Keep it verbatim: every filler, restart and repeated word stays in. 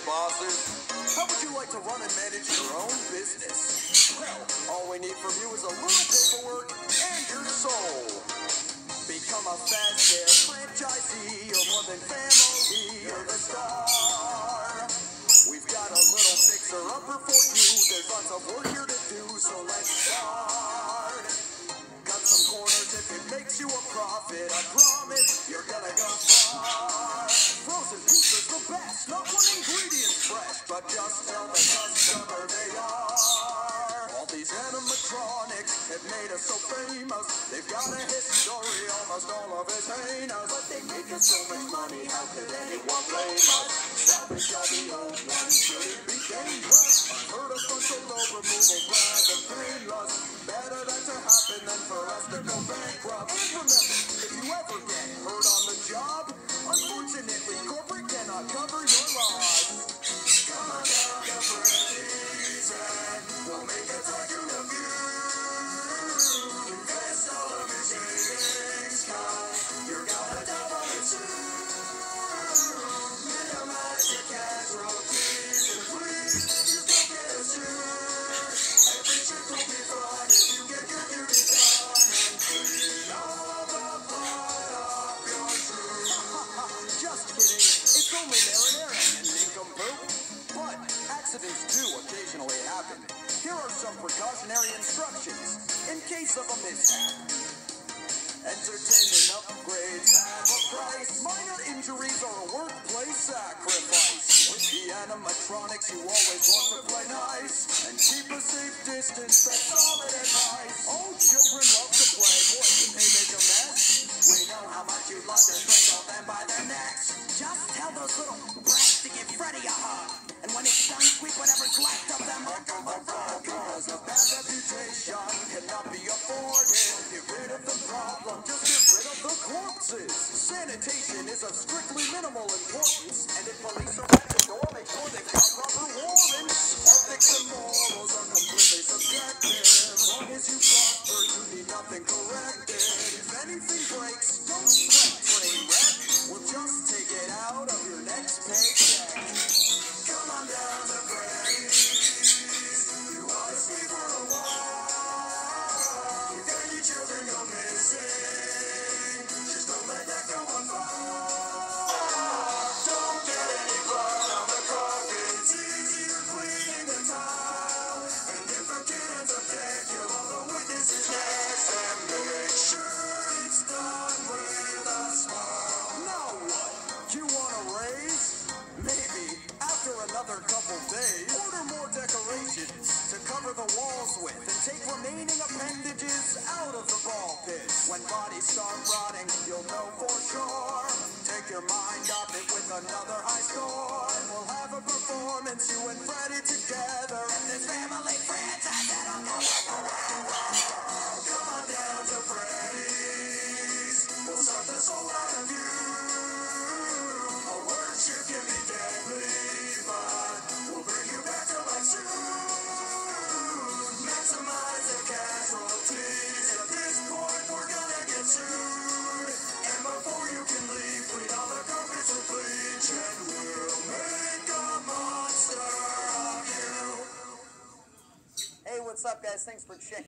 bosses. How would you like to run and manage your own business? Well, all we need from you is a little paperwork and your soul. Become a FANF franchisee, or more than family, you're the star. We've got a little fixer-upper for you. There's lots of work here to do, so let's start. Cut some corners if it makes you a profit. I promise you're gonna go far. Frozen pizza's the best, not one ingredient's fresh, but just tell the customer they are. All these animatronics have made us so famous. They've got a history, almost all of it's heinous. But they make us so much money, how could anyone blame us? Savage are the old ones, should it be dangerous? Heard of frontal lobe removal, glad the painless. Better that to happen than for us to go bankrupt. And remember, if you ever get hurt on the job, unfortunately, corporate cannot cover your loss. Come on down to Freddy's and we'll make a tycoon of you. Invest all of your savings, cause you're gonna double it soon. Minimize your casualties and please just don't get us sued. Every trick will be fun if you get your duty done and clean all the blood off your shoes. Just kidding, it's only marinara and nincompoop. But accidents do occasionally happen. Here are some precautionary instructions in case of a mishap. Entertainment upgrades have a price. Minor injuries are a workplace sacrifice. With the animatronics, you always want to play nice and keep a safe distance. That's solid advice. All children love to play. Boy, can they make a mess? We know how much you love to strangle them by their necks. Just tell those little brats to give Freddy a hug. And when it's done, sweep whatever's left of them up on the rug. Cause a bad reputation cannot be afforded. Get rid of the problem, just get rid of the corpses. Sanitation is of strictly minimal importance. And if police are at the door, make sure they've got proper warrants. Ethics and morals are completely subjective. As long as you prosper, you need nothing corrected. If anything breaks, don't sweat, train wreck. We'll just take it out of your next paycheck. Come on down to Freddy's. You want to sleep for a while. If any children go missing, just don't let that go on fire. Don't get any blood on the carpet. It's easier cleaning the tile. And if a kid ends up dead, kill all the witnesses next. And make sure it's done with a smile. Now what? You want a raise? Maybe. After another couple days, order more decorations to cover the walls with and take remaining appendages out of the ball pit. When bodies start rotting, you'll know for sure. Take your mind off it with another high score. And we'll have a performance, you and Freddy together. And this family franchise that'll go around. Come on down to Freddy's. We'll suck the soul out of you. A worship can be deadly. We'll bring you back to life soon. Maximize the casualties. At this point, we're gonna get sued. And before you can leave, clean all the carpets with bleach. And we'll make a monster of you. Hey, what's up, guys? Thanks for checking.